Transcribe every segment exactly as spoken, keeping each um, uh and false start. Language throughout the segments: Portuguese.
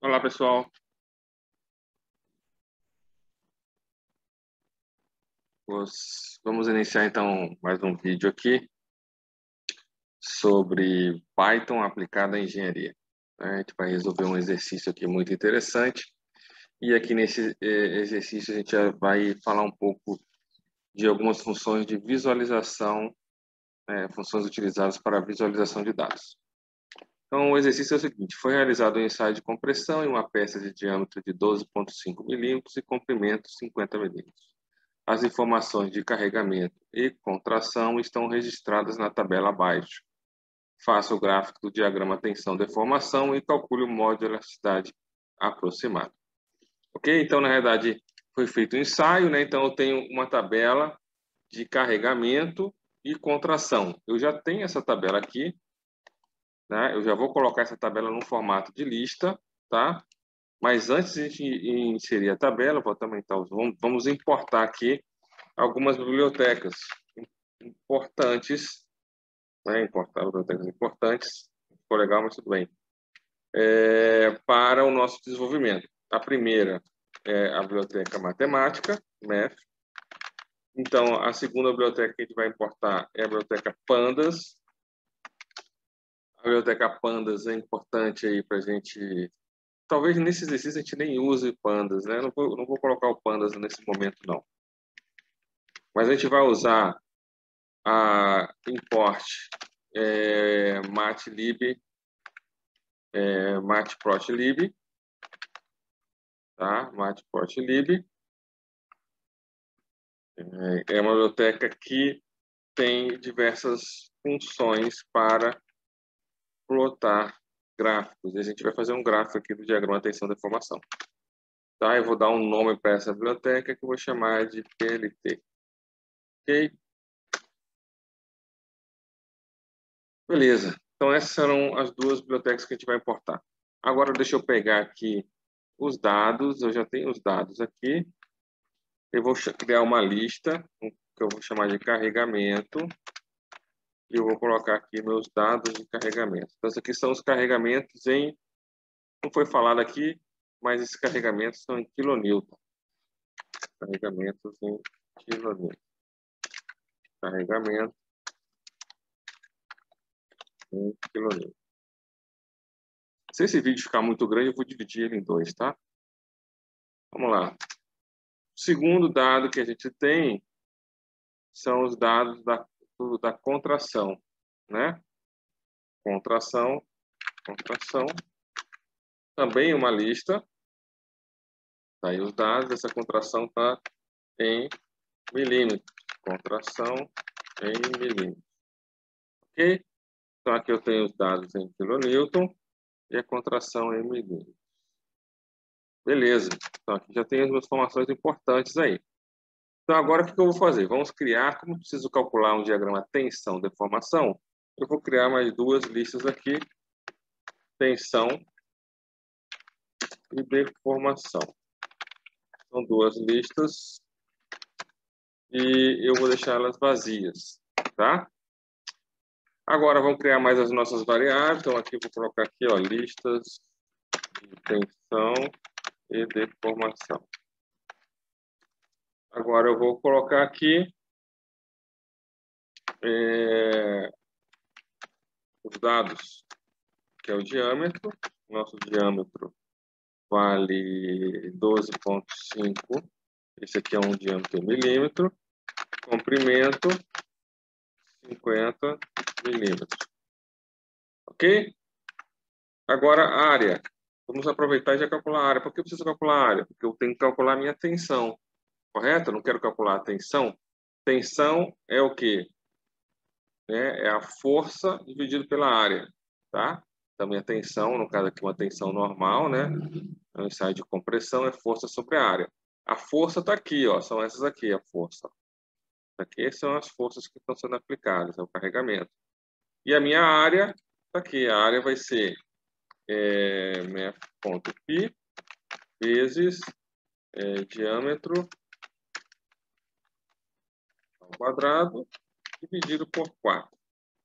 Olá, pessoal. Vamos iniciar, então, mais um vídeo aqui sobre Python aplicado à engenharia. A gente vai resolver um exercício aqui muito interessante. E aqui nesse exercício a gente vai falar um pouco de algumas funções de visualização, né, funções utilizadas para visualização de dados. Então, o exercício é o seguinte: foi realizado um ensaio de compressão em uma peça de diâmetro de doze vírgula cinco milímetros e comprimento cinquenta milímetros. As informações de carregamento e contração estão registradas na tabela abaixo. Faça o gráfico do diagrama tensão-deformação e calcule o modo de elasticidade aproximado. Ok? Então, na realidade, foi feito um ensaio, né? Então, eu tenho uma tabela de carregamento e contração. Eu já tenho essa tabela aqui, né? Eu já vou colocar essa tabela no formato de lista, tá? Mas antes de inserir a tabela, vou também, então, vamos importar aqui algumas bibliotecas importantes, né? Importar bibliotecas importantes, ficou legal, mas tudo bem, é, para o nosso desenvolvimento. A primeira é a biblioteca matemática, Math. Então, a segunda biblioteca que a gente vai importar é a biblioteca Pandas. A biblioteca Pandas é importante aí para a gente. Talvez nesse exercício a gente nem use Pandas, né? Não vou, não vou colocar o Pandas nesse momento, não. Mas a gente vai usar a import é, matlib, é, matplotlib, tá? Matplotlib é, é uma biblioteca que tem diversas funções para plotar gráficos. E a gente vai fazer um gráfico aqui do diagrama tensão-deformação. Tá? Eu vou dar um nome para essa biblioteca que eu vou chamar de P L T. Ok? Beleza. Então, essas serão as duas bibliotecas que a gente vai importar. Agora, deixa eu pegar aqui os dados. Eu já tenho os dados aqui. Eu vou criar uma lista, que eu vou chamar de carregamento. E eu vou colocar aqui meus dados de carregamento. Então, esses aqui são os carregamentos em... Não foi falado aqui, mas esses carregamentos são em quilonewton. Carregamentos em quilonewton. Carregamento em quilonewton. Se esse vídeo ficar muito grande, eu vou dividir ele em dois, tá? Vamos lá. O segundo dado que a gente tem são os dados da, da contração, né? Contração, contração. Também uma lista. Tá aí os dados. Essa contração está em milímetros. Contração em milímetros. Ok? Então, aqui eu tenho os dados em quilonewton e a contração em milímetros. Beleza. Então, aqui já tem as informações importantes aí. Então, agora o que eu vou fazer? Vamos criar, como eu preciso calcular um diagrama tensão-deformação, eu vou criar mais duas listas aqui, tensão e deformação. São duas listas e eu vou deixar elas vazias, tá? Agora, vamos criar mais as nossas variáveis. Então, aqui eu vou colocar aqui, ó, listas de tensão e deformação. Agora, eu vou colocar aqui é, os dados, que é o diâmetro. Nosso diâmetro vale doze vírgula cinco. Esse aqui é um diâmetro em milímetro. Comprimento, cinquenta milímetros. Ok? Agora, a área. Vamos aproveitar e já calcular a área. Por que eu preciso calcular a área? Porque eu tenho que calcular a minha tensão. Correto? Eu não quero calcular a tensão. Tensão é o quê? É a força dividido pela área. Tá? Também a tensão, no caso aqui uma tensão normal, né? É um ensaio de compressão, é força sobre a área. A força está aqui, ó, são essas aqui, a força. Aqui são as forças que estão sendo aplicadas, é o carregamento. E a minha área está aqui, a área vai ser é, mf.π vezes é, diâmetro ao quadrado dividido por quatro.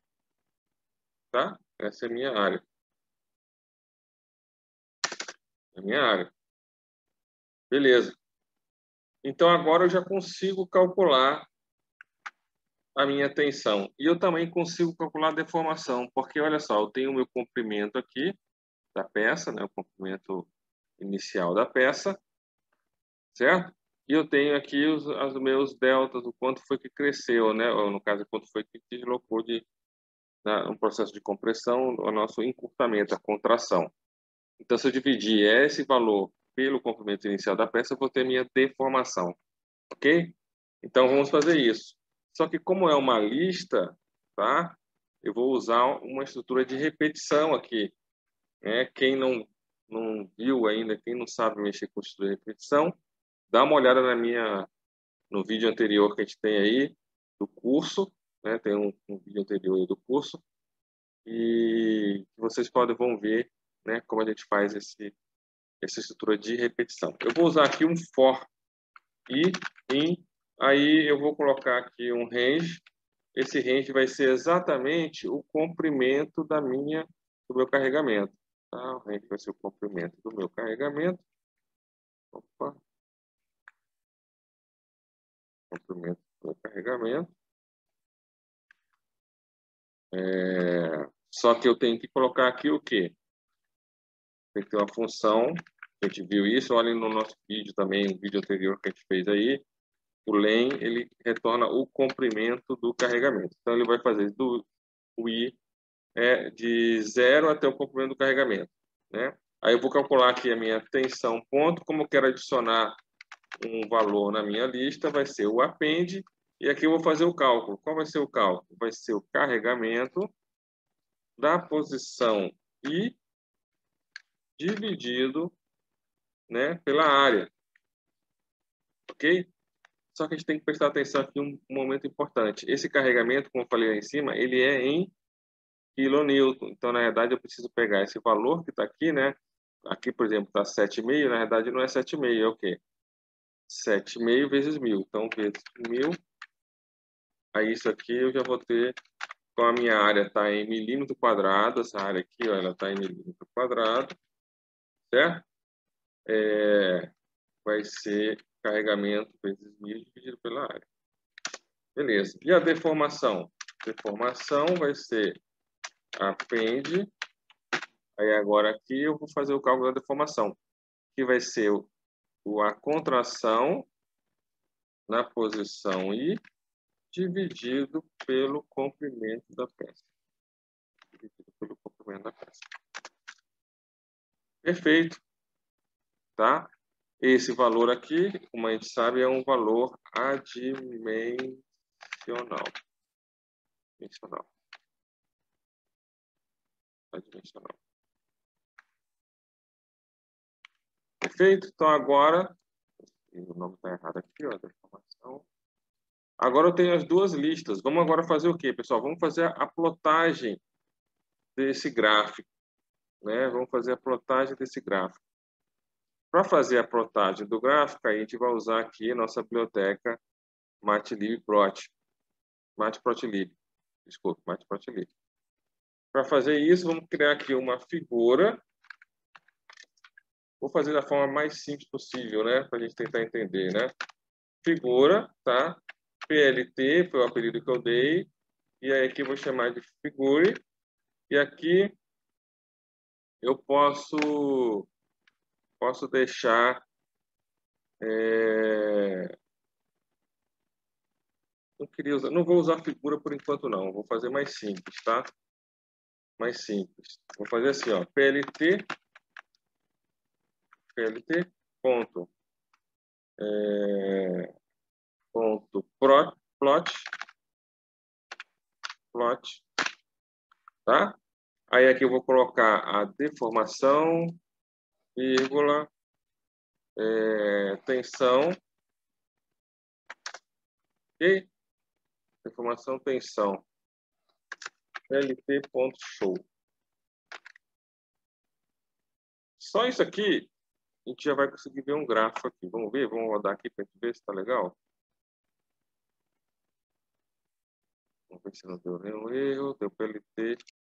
Tá? Essa é a minha área. na minha área. Beleza. Então, agora eu já consigo calcular a minha tensão. E eu também consigo calcular a deformação, porque, olha só, eu tenho o meu comprimento aqui da peça, né, o comprimento inicial da peça, certo? E eu tenho aqui os, os meus deltas, o quanto foi que cresceu, né? Ou, no caso, quanto foi que deslocou de na, um processo de compressão, o nosso encurtamento, a contração. Então, se eu dividir esse valor pelo comprimento inicial da peça, eu vou ter minha deformação, ok? Então, vamos fazer isso. Só que como é uma lista, tá? Eu vou usar uma estrutura de repetição aqui, né? Quem não, não viu ainda, quem não sabe mexer com estrutura de repetição, dá uma olhada na minha, no vídeo anterior que a gente tem aí, do curso, né? Tem um, um vídeo anterior aí do curso, e vocês podem vão ver, né, como a gente faz esse, essa estrutura de repetição. Eu vou usar aqui um for e in, aí eu vou colocar aqui um range. Esse range vai ser exatamente o comprimento da minha, do meu carregamento. Tá? O range vai ser o comprimento do meu carregamento. Opa. Comprimento do meu carregamento. É... Só que eu tenho que colocar aqui o quê? Tem que ter uma função. A gente viu isso, olhem no nosso vídeo também, o vídeo anterior que a gente fez aí. O len, ele retorna o comprimento do carregamento. Então, ele vai fazer do o i é de zero até o comprimento do carregamento, né? Aí eu vou calcular aqui a minha tensão ponto. Como eu quero adicionar um valor na minha lista, vai ser o append. E aqui eu vou fazer o cálculo. Qual vai ser o cálculo? Vai ser o carregamento da posição i dividido, né, pela área. Ok? Só que a gente tem que prestar atenção aqui em um momento importante. Esse carregamento, como eu falei lá em cima, ele é em quilonewton. Então, na verdade, eu preciso pegar esse valor que está aqui, né? Aqui, por exemplo, está sete vírgula cinco. Na verdade, não é sete vírgula cinco, é o quê? sete vírgula cinco vezes mil. Então, vezes mil. Aí, isso aqui eu já vou ter... Então, a minha área está em milímetro quadrado. Essa área aqui, ó, ela está em milímetro quadrado. Certo? É... Vai ser carregamento vezes mil dividido pela área. Beleza. E a deformação? Deformação vai ser append. Aí agora aqui eu vou fazer o cálculo da deformação, que vai ser o, a contração na posição I dividido pelo comprimento da peça. Dividido pelo comprimento da peça. Perfeito. Tá? Esse valor aqui, como a gente sabe, é um valor adimensional. Adimensional. Adimensional. Perfeito? Então, agora... O nome está errado aqui, ó, da informação. Agora eu tenho as duas listas. Vamos agora fazer o quê, pessoal? Vamos fazer a plotagem desse gráfico. Né? Vamos fazer a plotagem desse gráfico. Para fazer a plotagem do gráfico, a gente vai usar aqui a nossa biblioteca Matplotlib. Matplotlib. Desculpa, Matplotlib. Para fazer isso, vamos criar aqui uma figura. Vou fazer da forma mais simples possível, né? Para a gente tentar entender, né? Figura, tá? P L T foi o apelido que eu dei. E aí aqui eu vou chamar de figure. E aqui eu posso, posso deixar... É... Não, queria usar, não vou usar figura por enquanto, não. Vou fazer mais simples, tá? Mais simples. Vou fazer assim, ó. P L T... P L T ponto... É... Ponto plot... Plot... Tá? Aí aqui eu vou colocar a deformação, vírgula, é, tensão, ok? Deformação, tensão, lt.show. Só isso aqui, a gente já vai conseguir ver um gráfico aqui. Vamos ver? Vamos rodar aqui para a gente ver se está legal. Vamos ver se não deu nenhum erro. Deu P L T.